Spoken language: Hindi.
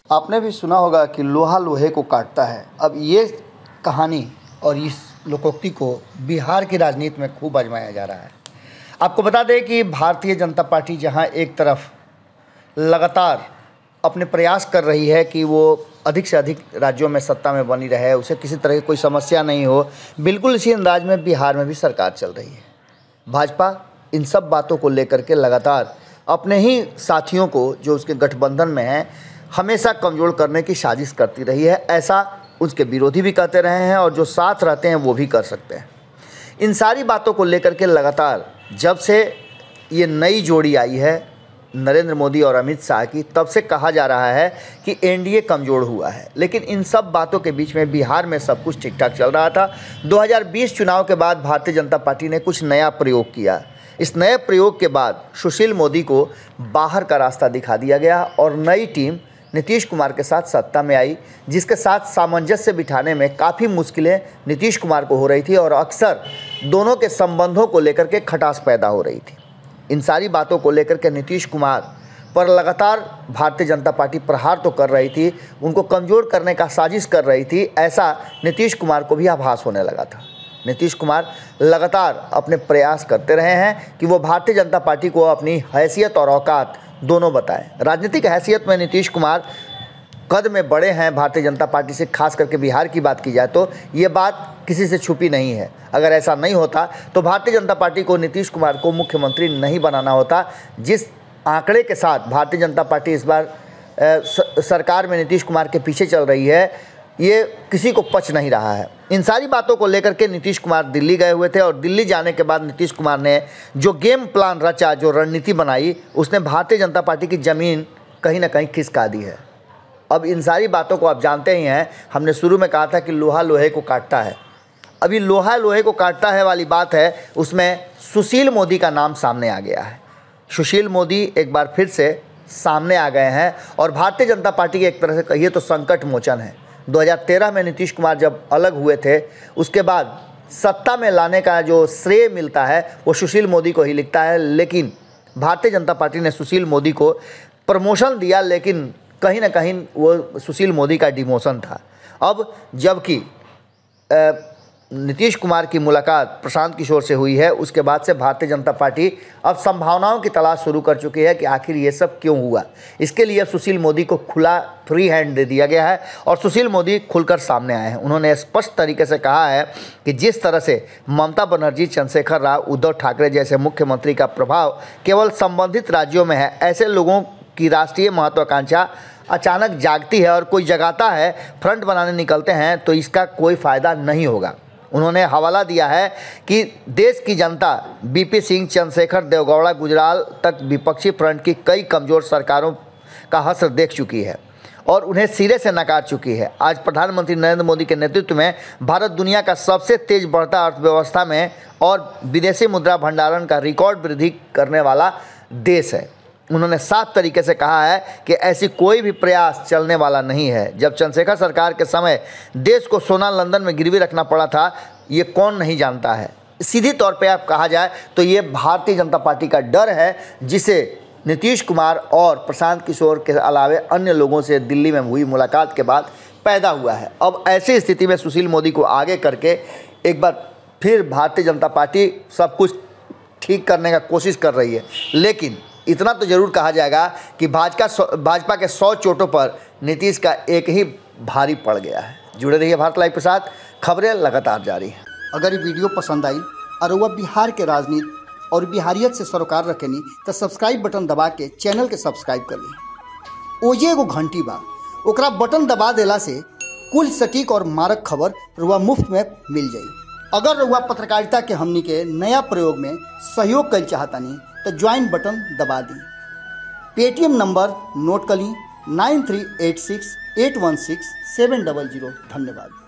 आपने भी सुना होगा कि लोहा लोहे को काटता है। अब ये कहानी और इस लोकोक्ति को बिहार की राजनीति में खूब आजमाया जा रहा है। आपको बता दें कि भारतीय जनता पार्टी जहां एक तरफ लगातार अपने प्रयास कर रही है कि वो अधिक से अधिक राज्यों में सत्ता में बनी रहे, उसे किसी तरह की कोई समस्या नहीं हो, बिल्कुल इसी अंदाज में बिहार में भी सरकार चल रही है। भाजपा इन सब बातों को लेकर के लगातार अपने ही साथियों को जो उसके गठबंधन में हैं हमेशा कमज़ोर करने की साजिश करती रही है। ऐसा उसके विरोधी भी कहते रहे हैं और जो साथ रहते हैं वो भी कर सकते हैं। इन सारी बातों को लेकर के लगातार जब से ये नई जोड़ी आई है नरेंद्र मोदी और अमित शाह की, तब से कहा जा रहा है कि एनडीए कमज़ोर हुआ है। लेकिन इन सब बातों के बीच में बिहार में सब कुछ ठीक ठाक चल रहा था। 2020 चुनाव के बाद भारतीय जनता पार्टी ने कुछ नया प्रयोग किया। इस नए प्रयोग के बाद सुशील मोदी को बाहर का रास्ता दिखा दिया गया और नई टीम नीतीश कुमार के साथ सत्ता में आई, जिसके साथ सामंजस्य बिठाने में काफ़ी मुश्किलें नीतीश कुमार को हो रही थी और अक्सर दोनों के संबंधों को लेकर के खटास पैदा हो रही थी। इन सारी बातों को लेकर के नीतीश कुमार पर लगातार भारतीय जनता पार्टी प्रहार तो कर रही थी, उनको कमज़ोर करने का साजिश कर रही थी, ऐसा नीतीश कुमार को भी आभास होने लगा था। नीतीश कुमार लगातार अपने प्रयास करते रहे हैं कि वो भारतीय जनता पार्टी को अपनी हैसियत और औकात दोनों बताएं। राजनीतिक हैसियत में नीतीश कुमार कद में बड़े हैं भारतीय जनता पार्टी से, खास करके बिहार की बात की जाए तो ये बात किसी से छुपी नहीं है। अगर ऐसा नहीं होता तो भारतीय जनता पार्टी को नीतीश कुमार को मुख्यमंत्री नहीं बनाना होता। जिस आंकड़े के साथ भारतीय जनता पार्टी इस बार सरकार में नीतीश कुमार के पीछे चल रही है, ये किसी को पच नहीं रहा है। इन सारी बातों को लेकर के नीतीश कुमार दिल्ली गए हुए थे और दिल्ली जाने के बाद नीतीश कुमार ने जो गेम प्लान रचा, जो रणनीति बनाई, उसने भारतीय जनता पार्टी की ज़मीन कहीं ना कहीं खिसका दी है। अब इन सारी बातों को आप जानते ही हैं। हमने शुरू में कहा था कि लोहा लोहे को काटता है। अभी लोहा लोहे को काटता है वाली बात है, उसमें सुशील मोदी का नाम सामने आ गया है। सुशील मोदी एक बार फिर से सामने आ गए हैं और भारतीय जनता पार्टी के एक तरह से कहिए तो संकट मोचन है। 2013 में नीतीश कुमार जब अलग हुए थे, उसके बाद सत्ता में लाने का जो श्रेय मिलता है वो सुशील मोदी को ही लिखता है। लेकिन भारतीय जनता पार्टी ने सुशील मोदी को प्रमोशन दिया, लेकिन कहीं ना कहीं वो सुशील मोदी का डिमोशन था। अब जबकि नीतीश कुमार की मुलाकात प्रशांत किशोर से हुई है, उसके बाद से भारतीय जनता पार्टी अब संभावनाओं की तलाश शुरू कर चुकी है कि आखिर ये सब क्यों हुआ। इसके लिए सुशील मोदी को खुला फ्री हैंड दे दिया गया है और सुशील मोदी खुलकर सामने आए हैं। उन्होंने स्पष्ट तरीके से कहा है कि जिस तरह से ममता बनर्जी, चंद्रशेखर राव, उद्धव ठाकरे जैसे मुख्यमंत्री का प्रभाव केवल संबंधित राज्यों में है, ऐसे लोगों की राष्ट्रीय महत्वाकांक्षा अचानक जागती है और कोई जगाता है, फ्रंट बनाने निकलते हैं तो इसका कोई फ़ायदा नहीं होगा। उन्होंने हवाला दिया है कि देश की जनता बीपी सिंह, चंद्रशेखर, देवगौड़ा, गुजराल तक विपक्षी फ्रंट की कई कमज़ोर सरकारों का हश्र देख चुकी है और उन्हें सिरे से नकार चुकी है। आज प्रधानमंत्री नरेंद्र मोदी के नेतृत्व में भारत दुनिया का सबसे तेज बढ़ता अर्थव्यवस्था में और विदेशी मुद्रा भंडारण का रिकॉर्ड वृद्धि करने वाला देश है। उन्होंने साफ तरीके से कहा है कि ऐसी कोई भी प्रयास चलने वाला नहीं है। जब चंद्रशेखर सरकार के समय देश को सोना लंदन में गिरवी रखना पड़ा था, ये कौन नहीं जानता है। सीधी तौर पे आप कहा जाए तो ये भारतीय जनता पार्टी का डर है, जिसे नीतीश कुमार और प्रशांत किशोर के अलावे अन्य लोगों से दिल्ली में हुई मुलाकात के बाद पैदा हुआ है। अब ऐसी स्थिति में सुशील मोदी को आगे करके एक बार फिर भारतीय जनता पार्टी सब कुछ ठीक करने का कोशिश कर रही है। लेकिन इतना तो जरूर कहा जाएगा कि भाजपा के 100 चोटों पर नीतीश का एक ही भारी पड़ गया है। जुड़े रहिए भारत लाइव के साथ, खबरें लगातार जारी हैं। अगर ये वीडियो पसंद आई और वह बिहार के राजनीति और बिहारियत से सरोकार रखेनी तो सब्सक्राइब बटन दबा के चैनल के सब्सक्राइब कर ली। ओजे एगो घंटी बा, ओकरा बटन दबा देला से कुल सटीक और मारक खबर रुआ मुफ्त में मिल जाई। अगर रुआ पत्रकारिता के हमनी के नया प्रयोग में सहयोग कर चाहतानी तो ज्वाइन बटन दबा दी। पेटीएम नंबर नोट कर ली 9386816700। धन्यवाद।